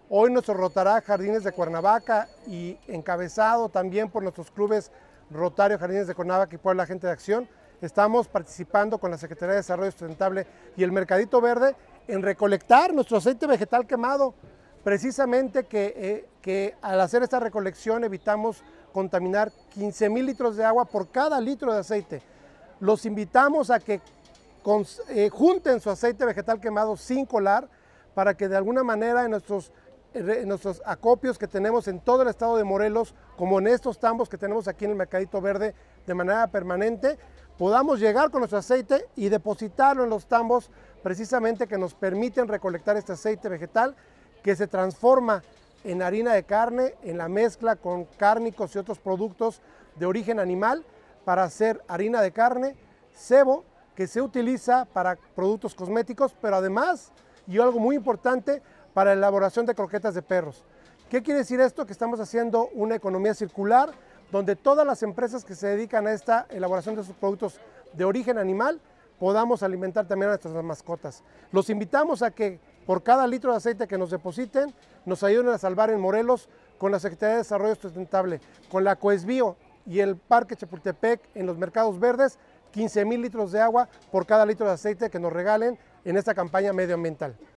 Hoy nuestro Rotará Jardines de Cuernavaca y encabezado también por nuestros clubes Rotario Jardines de Cuernavaca y Puebla Gente de Acción, estamos participando con la Secretaría de Desarrollo Sustentable y el Mercadito Verde en recolectar nuestro aceite vegetal quemado. Precisamente que al hacer esta recolección evitamos contaminar 15,000 litros de agua por cada litro de aceite. Los invitamos a que junten su aceite vegetal quemado sin colar para que de alguna manera en nuestros acopios que tenemos en todo el estado de Morelos, como en estos tambos que tenemos aquí en el Mercadito Verde de manera permanente, podamos llegar con nuestro aceite y depositarlo en los tambos precisamente que nos permiten recolectar este aceite vegetal que se transforma en harina de carne, en la mezcla con cárnicos y otros productos de origen animal para hacer harina de carne, sebo, que se utiliza para productos cosméticos, pero además, y algo muy importante, para la elaboración de croquetas de perros. ¿Qué quiere decir esto? Que estamos haciendo una economía circular, donde todas las empresas que se dedican a esta elaboración de estos productos de origen animal, podamos alimentar también a nuestras mascotas. Los invitamos a que por cada litro de aceite que nos depositen, nos ayuden a salvar en Morelos con la Secretaría de Desarrollo Sustentable, con la Coesbio y el Parque Chapultepec en los mercados verdes, 15,000 litros de agua por cada litro de aceite que nos regalen en esta campaña medioambiental.